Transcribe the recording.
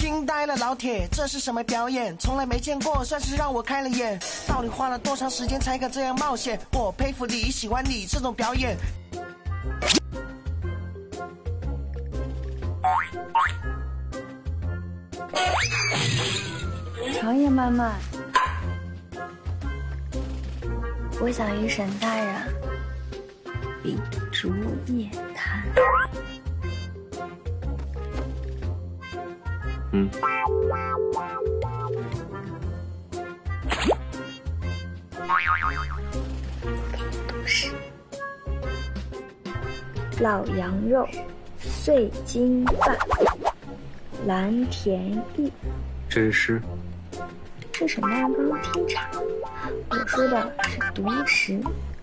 惊呆了老铁，这是什么表演？从来没见过，算是让我开了眼。到底花了多长时间才敢这样冒险？我佩服你，喜欢你这种表演。 长夜漫漫，我想与沈大人秉烛夜谈。不是老羊肉、碎金饭、蓝田玉。 这是诗。 是沈大人不如听茶。我说的是独食。